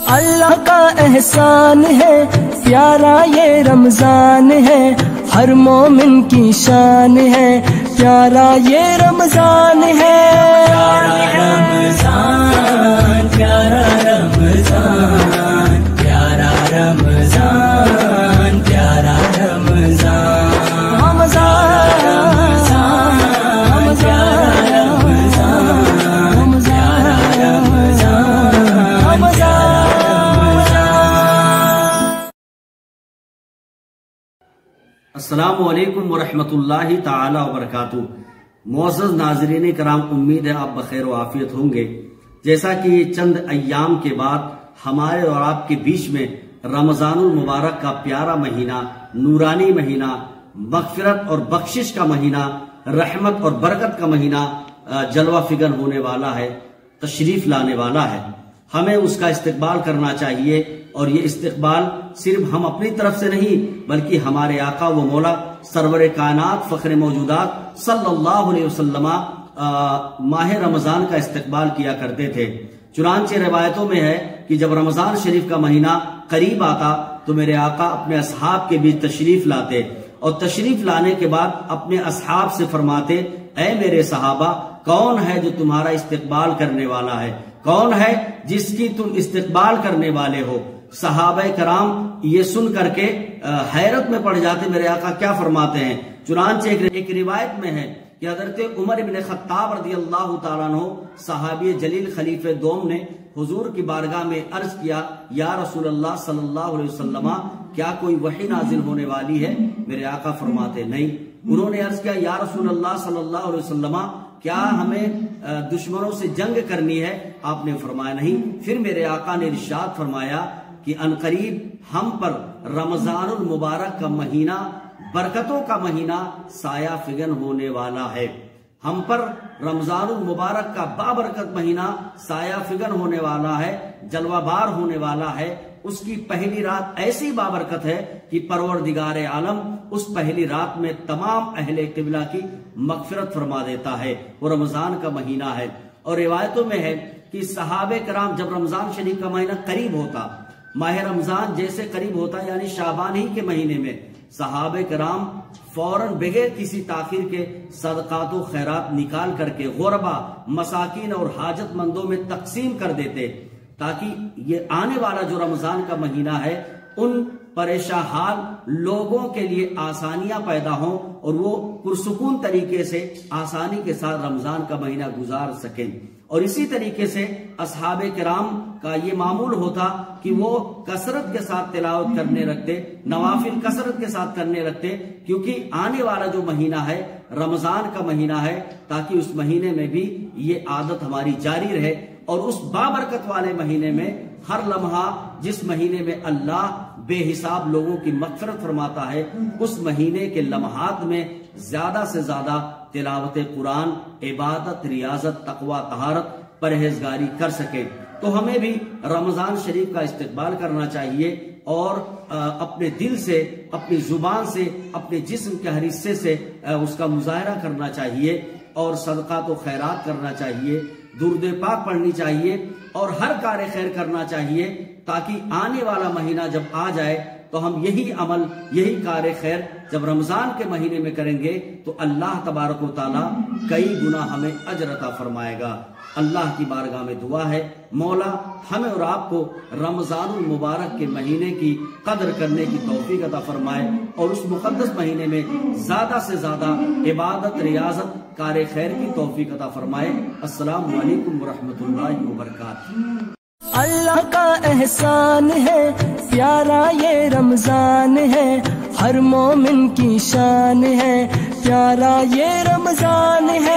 اللہ کا احسان ہے پیارا یہ رمضان ہے، ہر مومن کی شان ہے پیارا یہ رمضان ہے۔ پیارا رمضان پیارا رمضان پیارا رمضان پیارا رمضان السلام علیکم ورحمۃ اللہ تعالی وبرکاتہ۔ معزز ناظرین کرام، امید ہے آپ بخیر و عافیت ہوں گے۔ جیسا کہ یہ چند ایام کے بعد ہمارے اور آپ کے بیچ میں رمضان المبارک کا پیارا مہینہ، نورانی مہینہ، مغفرت اور بخشش کا مہینہ، رحمت اور برکت کا مہینہ جلوہ فگر ہونے والا ہے، تشریف لانے والا ہے۔ ہمیں اس کا استقبال کرنا چاہیے، اور یہ استقبال صرف ہم اپنی طرف سے نہیں بلکہ ہمارے آقا و مولا سرور کائنات فخر موجودات صلی اللہ علیہ وسلم ماہ رمضان کا استقبال کیا کرتے تھے۔ چنانچہ روایتوں میں ہے کہ جب رمضان شریف کا مہینہ قریب آتا تو میرے آقا اپنے اصحاب کے بیچ تشریف لاتے، اور تشریف لانے کے بعد اپنے اصحاب سے فرماتے، اے میرے صحابہ، کون ہے جو تمہارا استقبال کرنے والا ہے؟ کون ہے جس کی تم استقبال کرنے والے ہو؟ صحابہ کرام یہ سن کر کے حیرت میں پڑ جاتے، میرے آقا کیا فرماتے ہیں؟ چنانچہ ایک روایت میں ہے کہ حضرت عمر بن خطاب رضی اللہ تعالیٰ عنہ صحابی جلیل خلیفہ دوم نے حضور کی بارگاہ میں عرض کیا، یا رسول اللہ صلی اللہ علیہ وسلم، کیا کوئی وحی نازل ہونے والی ہے؟ میرے آقا فرماتے نہیں۔ انہوں نے عرض کیا، یا رسول اللہ صلی اللہ علیہ وسلم، کیا ہمیں دشمنوں سے جنگ کرنی ہے؟ آپ نے فرمایا نہیں۔ پھر میرے آقا نے ارشاد فرمایا کہ عنقریب ہم پر رمضان المبارک کا مہینہ، برکتوں کا مہینہ سایہ فگن ہونے والا ہے۔ ہم پر رمضان المبارک کا بابرکت مہینہ سایہ فگن ہونے والا ہے، جلوہ بار ہونے والا ہے۔ اس کی پہلی رات ایسی بابرکت ہے کہ پروردگار عالم اس پہلی رات میں تمام اہل قبلہ کی مغفرت فرما دیتا ہے۔ وہ رمضان کا مہینہ ہے، اور روایتوں میں ہے کہ صحابہ کرام جب رمضان شریف کا مہینہ قریب ہوتا، ماہ رمضان جیسے قریب ہوتا یعنی شعبان ہی کے مہینے میں، صحابہ کرام فوراً بغیر کسی تاخیر کے صدقات و خیرات نکال کر کے غربا، مساکین اور حاجت مندوں میں تقسیم کر دیتے، تاکہ یہ آنے والا جو رمضان کا مہینہ ہے ان پریشان حال لوگوں کے لیے آسانیاں پیدا ہوں اور وہ پرسکون طریقے سے آسانی کے ساتھ رمضان کا مہینہ گزار سکیں۔ اور اسی طریقے سے اصحاب کرام کا یہ معمول ہوتا کہ وہ کثرت کے ساتھ تلاوت کرنے رکھتے، نوافل کثرت کے ساتھ کرنے رکھتے، کیونکہ آنے والا جو مہینہ ہے رمضان کا مہینہ ہے، تاکہ اس مہینے میں بھی یہ عادت ہماری جاری رہے۔ اور اس بابرکت والے مہینے میں ہر لمحہ، جس مہینے میں اللہ بے حساب لوگوں کی مغفرت فرماتا ہے، اس مہینے کے لمحات میں زیادہ سے زیادہ تلاوت قرآن، عبادت، ریاضت، تقوی، طہارت، پرہیزگاری کر سکیں۔ تو ہمیں بھی رمضان شریف کا استقبال کرنا چاہیے، اور اپنے دل سے، اپنی زبان سے، اپنے جسم کے ہر حصے سے اس کا مظاہرہ کرنا چاہیے، اور صدقات و خیرات کرنا چاہیے، درود پاک پڑھنی چاہیے، اور ہر کار خیر کرنا چاہیے، تاکہ آنے والا مہینہ جب آ جائے تو ہم یہی عمل، یہی کار خیر جب رمضان کے مہینے میں کریں گے تو اللہ تبارک و تعالی کئی گنا ہمیں اجر عطا فرمائے گا۔ اللہ کی بارگاہ میں دعا ہے، مولا ہمیں اور آپ کو رمضان المبارک کے مہینے کی قدر کرنے کی توفیق عطا فرمائے، اور اس مقدس مہینے میں زیادہ سے زیادہ عبادت، ریاضت، کار خیر کی توفیق عطا فرمائے۔ السلام علیکم ورحمۃ اللہ وبرکاتہ۔ اللہ کا احسان ہے پیارا یہ رمضان ہے، ہر مومن کی شان ہے پیارا یہ رمضان ہے۔